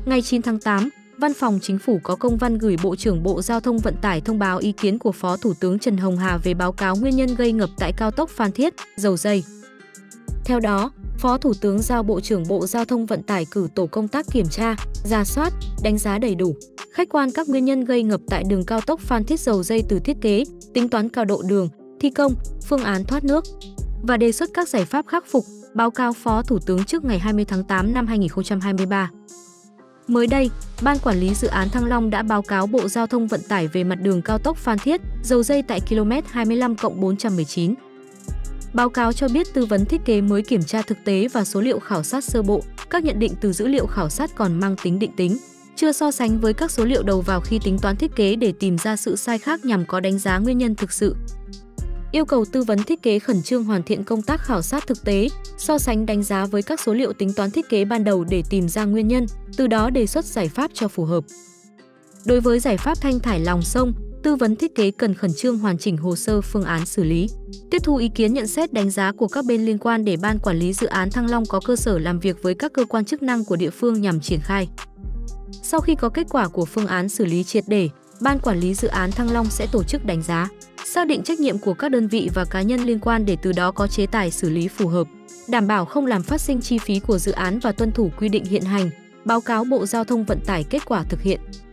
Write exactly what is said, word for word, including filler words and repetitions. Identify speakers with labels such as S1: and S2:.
S1: Ngày chín tháng tám, Văn phòng Chính phủ có công văn gửi Bộ trưởng Bộ Giao thông Vận tải thông báo ý kiến của Phó Thủ tướng Trần Hồng Hà về báo cáo nguyên nhân gây ngập tại cao tốc Phan Thiết - Dầu Giây. Theo đó, Phó Thủ tướng giao Bộ trưởng Bộ Giao thông Vận tải cử tổ công tác kiểm tra, rà soát, đánh giá đầy đủ, khách quan các nguyên nhân gây ngập tại đường cao tốc Phan Thiết - Dầu Giây từ thiết kế, tính toán cao độ đường, thi công, phương án thoát nước và đề xuất các giải pháp khắc phục, báo cáo Phó Thủ tướng trước ngày hai mươi tháng tám năm hai nghìn không trăm hai mươi ba. Mới đây, Ban Quản lý Dự án Thăng Long đã báo cáo Bộ Giao thông Vận tải về mặt đường cao tốc Phan Thiết - Dầu Giây tại ki lô mét hai mươi lăm cộng bốn trăm mười chín. Báo cáo cho biết tư vấn thiết kế mới kiểm tra thực tế và số liệu khảo sát sơ bộ, các nhận định từ dữ liệu khảo sát còn mang tính định tính, chưa so sánh với các số liệu đầu vào khi tính toán thiết kế để tìm ra sự sai khác nhằm có đánh giá nguyên nhân thực sự. Yêu cầu tư vấn thiết kế khẩn trương hoàn thiện công tác khảo sát thực tế, so sánh đánh giá với các số liệu tính toán thiết kế ban đầu để tìm ra nguyên nhân, từ đó đề xuất giải pháp cho phù hợp. Đối với giải pháp thanh thải lòng sông, tư vấn thiết kế cần khẩn trương hoàn chỉnh hồ sơ phương án xử lý, tiếp thu ý kiến nhận xét đánh giá của các bên liên quan để Ban Quản lý Dự án Thăng Long có cơ sở làm việc với các cơ quan chức năng của địa phương nhằm triển khai. Sau khi có kết quả của phương án xử lý triệt để, Ban Quản lý Dự án Thăng Long sẽ tổ chức đánh giá, xác định trách nhiệm của các đơn vị và cá nhân liên quan để từ đó có chế tài xử lý phù hợp, đảm bảo không làm phát sinh chi phí của dự án và tuân thủ quy định hiện hành, báo cáo Bộ Giao thông Vận tải kết quả thực hiện.